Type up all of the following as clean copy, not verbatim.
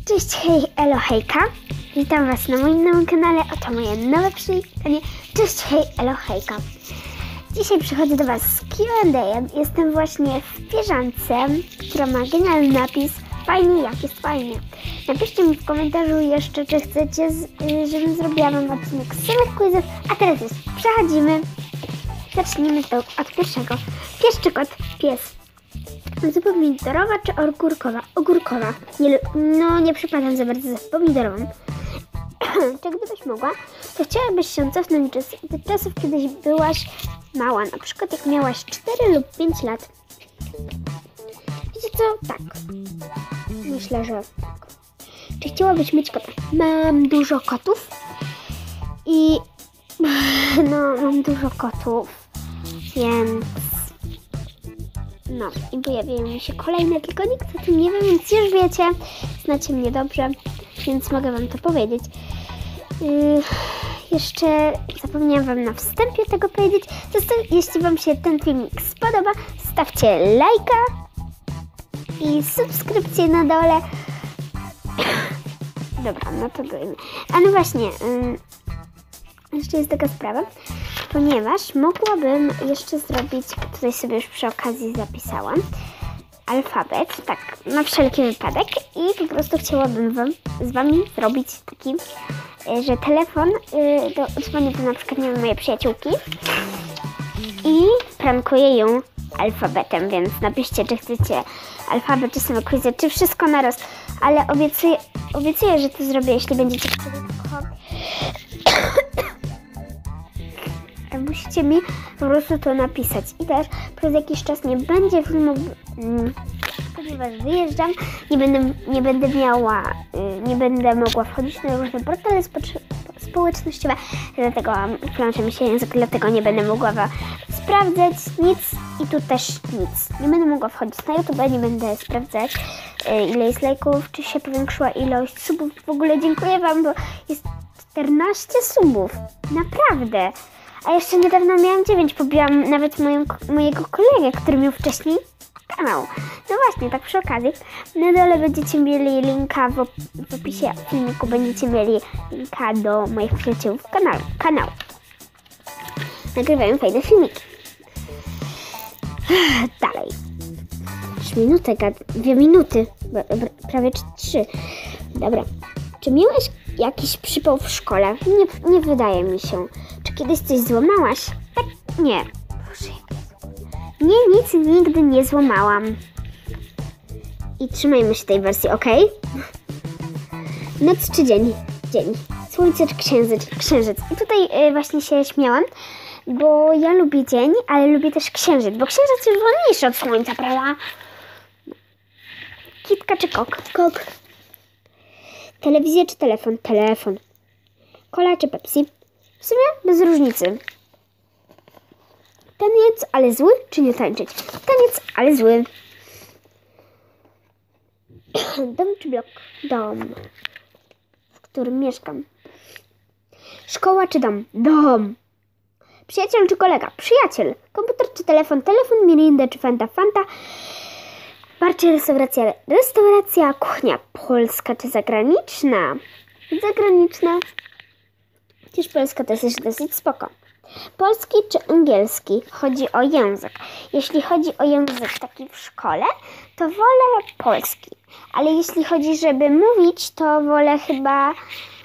Cześć, hej, elo, hejka. Witam Was na moim nowym kanale. Oto moje nowe przywitanie. Cześć, hej, elo, hejka. Dzisiaj przychodzę do Was z Q&A. Jestem właśnie w pierzance, która ma genialny napis. Fajnie, jak jest fajnie. Napiszcie mi w komentarzu jeszcze, czy chcecie, żebym zrobiła wam odcinek z samych quizów. A teraz już przechodzimy. Zacznijmy to od pierwszego. Pieszczykot, pies. Zupa pomidorowa czy ogórkowa? Ogórkowa. Nie przypadam za bardzo za pomidorową. Czy gdybyś mogła, to chciałabyś się cofnąć do czasów, kiedyś byłaś mała, na przykład jak miałaś 4 lub 5 lat. Wiecie co? Tak. Myślę, że tak. Czy chciałabyś mieć kota? Mam dużo kotów i mam dużo kotów, więc i pojawiają mi się kolejne, tylko nikt o tym nie wie, więc już wiecie, znacie mnie dobrze, więc mogę wam to powiedzieć. Jeszcze zapomniałam wam na wstępie tego powiedzieć. Jeśli wam się ten filmik spodoba, stawcie lajka i subskrypcję na dole. Dobra, no to dojmy. A no właśnie, jeszcze jest taka sprawa, ponieważ mogłabym jeszcze zrobić, tutaj sobie już przy okazji zapisałam, alfabet, tak, na wszelki wypadek i po prostu chciałabym z wami zrobić taki, że telefon, dzwonię do na przykład, nie wiem, mojej przyjaciółki i prankuję ją alfabetem, więc napiszcie, czy chcecie alfabet, czy same quizy, czy wszystko naraz, ale obiecuję, że to zrobię, jeśli będziecie chcieli, tylko musicie mi po prostu to napisać i też przez jakiś czas nie będzie filmów, ponieważ wyjeżdżam, nie będę mogła wchodzić na różne portale społecznościowe, dlatego plącze mi się język, dlatego nie będę mogła sprawdzać nic i tu też nic. Nie będę mogła wchodzić na YouTube, nie będę sprawdzać, ile jest lajków, czy się powiększyła ilość subów. W ogóle dziękuję wam, bo jest 14 subów. Naprawdę. A jeszcze niedawno miałam 9, pobiłam nawet mojego kolegę, który miał wcześniej kanał. No właśnie, tak przy okazji. Na dole będziecie mieli linka, w opisie filmiku będziecie mieli linka do moich przyjaciół kanału. Nagrywają fajne filmiki. Dalej. 3 minuty, 2 minuty, prawie 3. Dobra. Czy miałeś jakiś przypał w szkole? Nie wydaje mi się. Czy kiedyś coś złamałaś? Tak, nie. Nie, nic nigdy nie złamałam. I trzymajmy się tej wersji, ok? Noc czy dzień? Dzień. Słońce czy księżyc? I tutaj właśnie się śmiałam, bo ja lubię dzień, ale lubię też księżyc, bo księżyc jest wolniejszy od słońca, prawda? Kitka czy kok? Kok. Telewizja czy telefon? Telefon. Cola czy Pepsi? W sumie bez różnicy. Taniec, ale zły, czy nie tańczyć? Taniec, ale zły. Dom czy blok? Dom, w którym mieszkam. Szkoła czy dom? Dom. Przyjaciel czy kolega? Przyjaciel. Komputer czy telefon? Telefon. Mirinda czy Fanta? Fanta. Bar czy restauracja? Restauracja. Kuchnia polska czy zagraniczna? Zagraniczna. Chociaż polska to jest dosyć spoko. Polski czy angielski? Chodzi o język. Jeśli chodzi o język taki w szkole, to wolę polski. Ale jeśli chodzi, żeby mówić, to wolę chyba...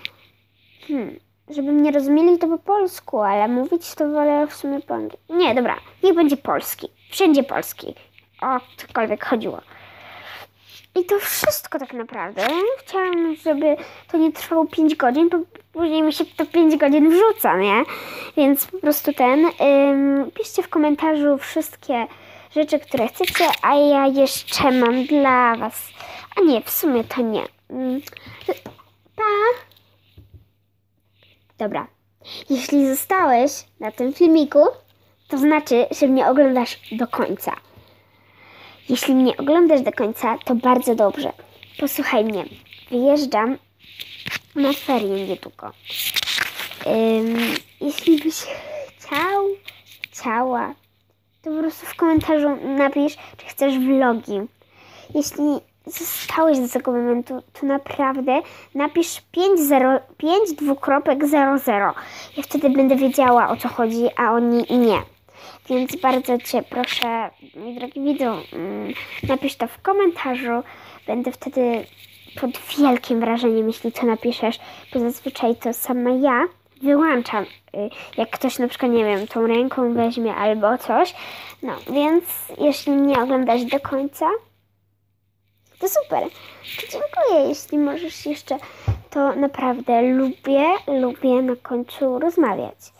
żeby mnie rozumieli, to po polsku, ale mówić to wolę w sumie po angielsku. Nie, dobra, niech będzie polski. Wszędzie polski. O cokolwiek chodziło. I to wszystko tak naprawdę. Chciałam, żeby to nie trwało 5 godzin, bo później mi się to 5 godzin wrzuca, nie? Więc po prostu piszcie w komentarzu wszystkie rzeczy, które chcecie, a ja jeszcze mam dla was. A nie, w sumie to nie. Pa! Dobra. Jeśli zostałeś na tym filmiku, to znaczy, że mnie oglądasz do końca. Jeśli mnie oglądasz do końca, to bardzo dobrze. Posłuchaj mnie. Wyjeżdżam na ferie niedługo. Jeśli byś chciała, to po prostu w komentarzu napisz, czy chcesz vlogi. Jeśli zostałeś do tego momentu, to naprawdę napisz 5 Ja wtedy będę wiedziała, o co chodzi, a oni nie. Więc bardzo Cię proszę, mój drogi widzu, napisz to w komentarzu. Będę wtedy pod wielkim wrażeniem, jeśli to napiszesz, bo zazwyczaj to sama ja wyłączam, jak ktoś na przykład, nie wiem, tą ręką weźmie albo coś. No, więc jeśli mnie oglądasz do końca, to super. To dziękuję, jeśli możesz jeszcze, to naprawdę lubię na końcu rozmawiać.